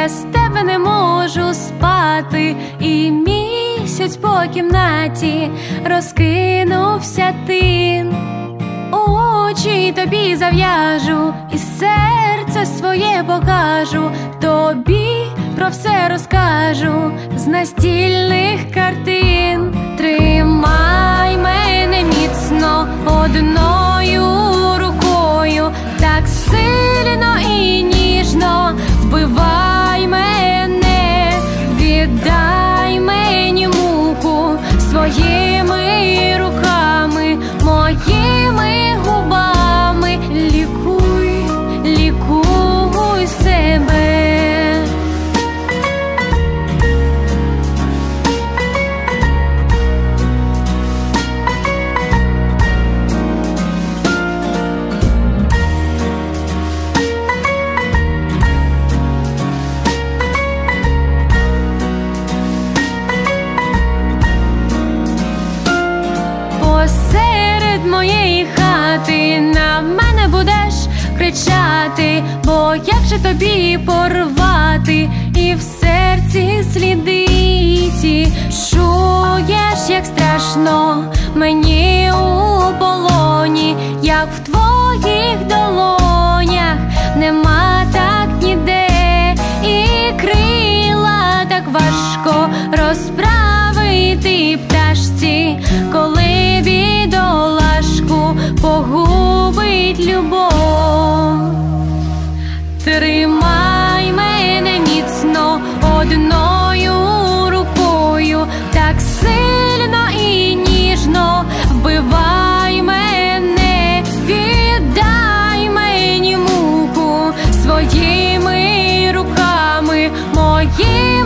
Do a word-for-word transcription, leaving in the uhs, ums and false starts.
без тебе не можу спати, і місяць по кімнаті розкинувся тин. Очі тобі зав'яжу і серце своє покажу, тобі про все розкажу з настільних картин. Тримай мене міцно одною рукою, так сильно і ніжно вбивай мене, віддай мені муку своїми руками, моїми губами, лікуй, лікуй себе. Посеред моєї хати на мене будеш кричати, бо як же тобі порвати і в серці сліди ті? Чуєш, як страшно мені у полоні, як в твоїх долонях нема так ніде, і крила так важко розправити пташці, коли бідолашку погубить любов. Тримай мене міцно одною рукою, так сильно і ніжно вбивай мене, віддай мені муку своїми руками, мої